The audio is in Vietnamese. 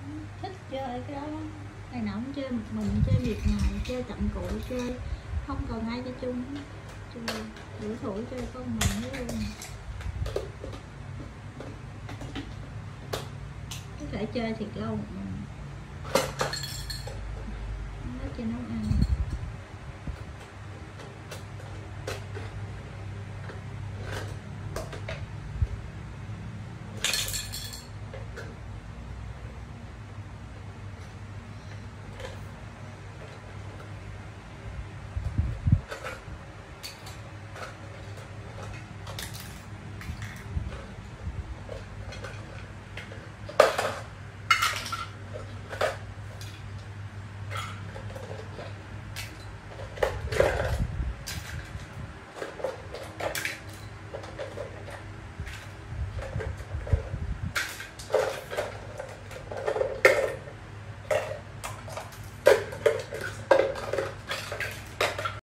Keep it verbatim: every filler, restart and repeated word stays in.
thích chơi cái đó lắm. Ngày nào cũng chơi một mình, chơi miệt mài, chơi chậm cụi, chơi không còn ai chơi chung. Chơi buổi thủ chơi con mình với luôn. Có thể chơi thiệt lâu một mình. Nó chơi nấu ăn.